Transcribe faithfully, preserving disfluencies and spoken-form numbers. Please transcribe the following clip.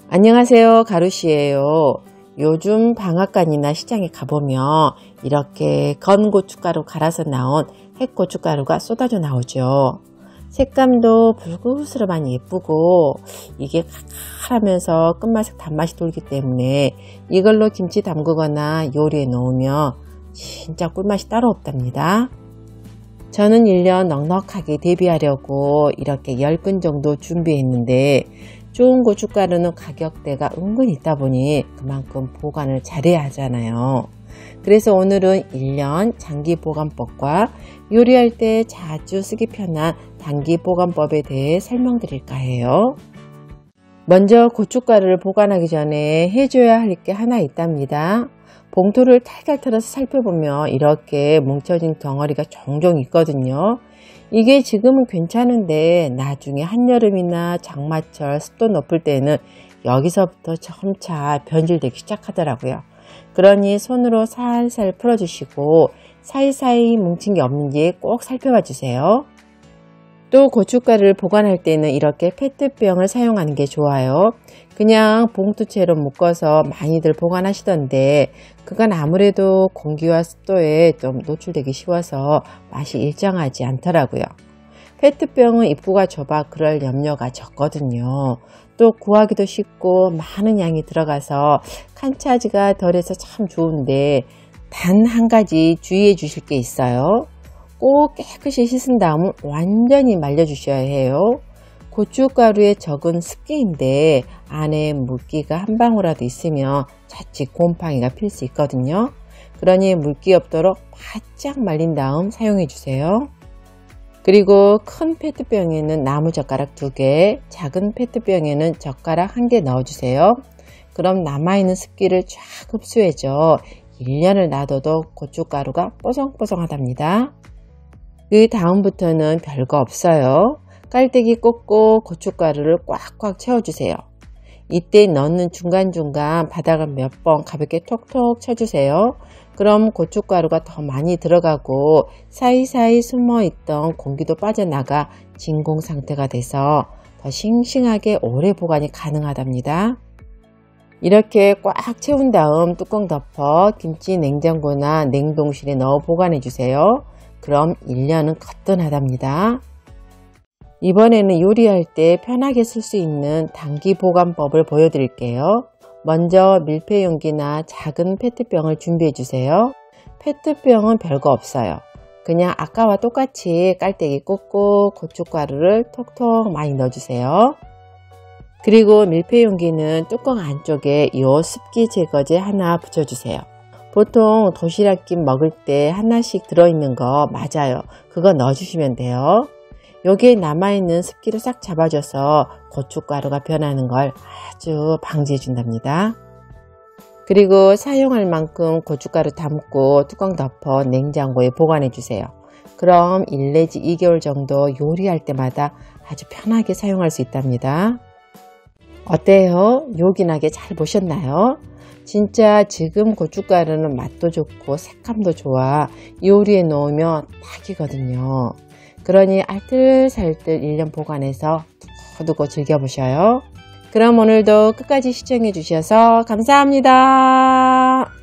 안녕하세요, 가루씨예요. 요즘 방앗간이나 시장에 가보면 이렇게 건 고춧가루 갈아서 나온 핵고춧가루가 쏟아져 나오죠. 색감도 붉으스름하니 예쁘고 이게 칼칼하면서 끝맛에 단맛이 돌기 때문에 이걸로 김치 담그거나 요리에 넣으면 진짜 꿀맛이 따로 없답니다. 저는 일 년 넉넉하게 대비하려고 이렇게 열 근 정도 준비했는데 좋은 고춧가루는 가격대가 은근히 있다 보니 그만큼 보관을 잘해야 하잖아요. 그래서 오늘은 일 년 장기 보관법과 요리할 때 자주 쓰기 편한 단기 보관법에 대해 설명드릴까 해요. 먼저 고춧가루를 보관하기 전에 해줘야 할 게 하나 있답니다. 봉투를 탈탈 털어서 살펴보면 이렇게 뭉쳐진 덩어리가 종종 있거든요. 이게 지금은 괜찮은데 나중에 한여름이나 장마철 습도 높을 때는 여기서부터 점차 변질되기 시작하더라고요. 그러니 손으로 살살 풀어주시고 사이사이 뭉친 게 없는지 꼭 살펴봐 주세요. 또 고춧가루를 보관할 때는 이렇게 페트병을 사용하는 게 좋아요. 그냥 봉투채로 묶어서 많이들 보관하시던데 그건 아무래도 공기와 습도에 좀 노출되기 쉬워서 맛이 일정하지 않더라고요. 페트병은 입구가 좁아 그럴 염려가 적거든요. 또 구하기도 쉽고 많은 양이 들어가서 칸차지가 덜해서 참 좋은데 단 한 가지 주의해 주실 게 있어요. 꼭 깨끗이 씻은 다음 완전히 말려 주셔야 해요. 고춧가루에 적은 습기인데 안에 물기가 한 방울이라도 있으면 자칫 곰팡이가 필 수 있거든요. 그러니 물기 없도록 바짝 말린 다음 사용해 주세요. 그리고 큰 페트병에는 나무젓가락 두 개, 작은 페트병에는 젓가락 한 개 넣어주세요. 그럼 남아있는 습기를 쫙 흡수해줘 일 년을 놔둬도 고춧가루가 뽀송뽀송하답니다. 그 다음부터는 별거 없어요. 깔때기 꽂고 고춧가루를 꽉꽉 채워주세요. 이때 넣는 중간중간 바닥을 몇 번 가볍게 톡톡 쳐주세요. 그럼 고춧가루가 더 많이 들어가고 사이사이 숨어있던 공기도 빠져나가 진공 상태가 돼서 더 싱싱하게 오래 보관이 가능하답니다. 이렇게 꽉 채운 다음 뚜껑 덮어 김치 냉장고나 냉동실에 넣어 보관해 주세요. 그럼 일 년은 거뜬하답니다. 이번에는 요리할 때 편하게 쓸 수 있는 단기 보관법을 보여드릴게요. 먼저 밀폐용기나 작은 페트병을 준비해 주세요. 페트병은 별거 없어요. 그냥 아까와 똑같이 깔때기 꽂고 고춧가루를 톡톡 많이 넣어주세요. 그리고 밀폐용기는 뚜껑 안쪽에 이 습기 제거제 하나 붙여주세요. 보통 도시락김 먹을 때 하나씩 들어있는 거 맞아요. 그거 넣어주시면 돼요. 여기에 남아있는 습기를 싹 잡아줘서 고춧가루가 변하는 걸 아주 방지해 준답니다. 그리고 사용할 만큼 고춧가루 담고 뚜껑 덮어 냉장고에 보관해 주세요. 그럼 일 내지 이 개월 정도 요리할 때마다 아주 편하게 사용할 수 있답니다. 어때요? 요긴하게 잘 보셨나요? 진짜 지금 고춧가루는 맛도 좋고 색감도 좋아 요리에 넣으면 딱이거든요. 그러니 알뜰살뜰 일 년 보관해서 두고두고 즐겨보셔요. 그럼 오늘도 끝까지 시청해 주셔서 감사합니다.